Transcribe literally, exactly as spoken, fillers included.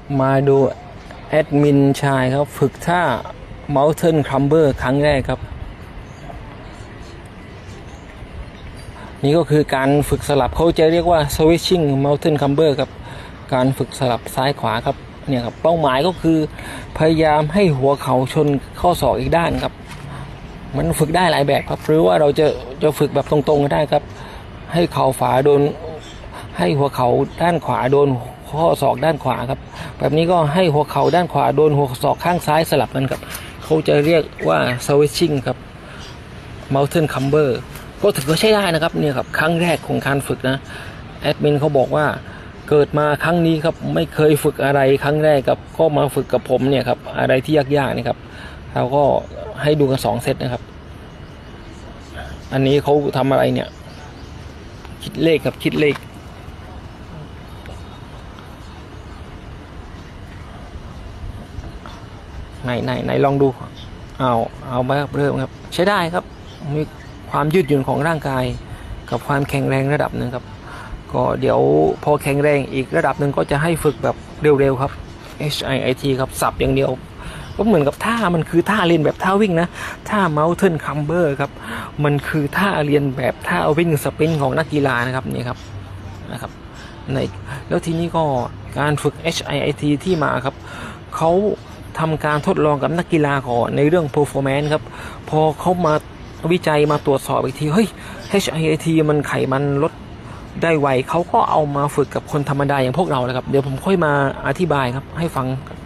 มาดูแอดมินชายครับฝึกท่า Mountain Climber ครั้งแรกครับนี่ก็คือการฝึกสลับเขาจะเรียกว่า Switching Mountain Climber ครับการฝึกสลับซ้ายขวาครับเนี่ยครับเป้าหมายก็คือพยายามให้หัวเข่าชนข้อศอกอีกด้านครับมันฝึกได้หลายแบบครับหรือว่าเราจะจะฝึกแบบตรงๆก็ได้ครับให้เข่าฝาโดนให้หัวเข่าด้านขวาโดนข้อศอกด้านขวาครับแบบนี้ก็ให้หัวเข่าด้านขวาโดนหัวศอกข้างซ้ายสลับกันครับเขาจะเรียกว่า switching ครับ mountain climber ก็ถือว่าใช้ได้นะครับเนี่ยครับครั้งแรกของการฝึกนะแอดมินเขาบอกว่าเกิดมาครั้งนี้ครับไม่เคยฝึกอะไรครั้งแรกครับก็มาฝึกกับผมเนี่ยครับอะไรที่ยากๆนี่ครับเราก็ให้ดูกันสองเซตนะครับอันนี้เขาทำอะไรเนี่ยคิดเลขครับคิดเลขไหนไหนไหนลองดูเอาเอามาเริ่มครับใช้ได้ครับมีความยืดหยุ่นของร่างกายกับความแข็งแรงระดับหนึ่งครับก็เดี๋ยวพอแข็งแรงอีกระดับหนึ่งก็จะให้ฝึกแบบเร็วๆครับ เอช ไอ ไอ ที ครับสับอย่างเดียวก็เหมือนกับท่ามันคือท่าเรียนแบบท่าวิ่งนะท่า Mountain Climber ครับมันคือท่าเรียนแบบท่าวิ่งสปรินต์ของนักกีฬานะครับนี่ครับนะครับในแล้วทีนี้ก็การฝึก เอช ไอ ไอ ที ที่มาครับเขาทำการทดลองกับนักกีฬาก่อนในเรื่อง performance ครับพอเขามาวิจัยมาตรวจสอบอีกทีเฮ้ย เอช ไอ ไอ ที มันไขมันลดได้ไวเขาก็เอามาฝึกกับคนธรรมดาอย่างพวกเรานะครับเดี๋ยวผมค่อยมาอธิบายครับให้ฟัง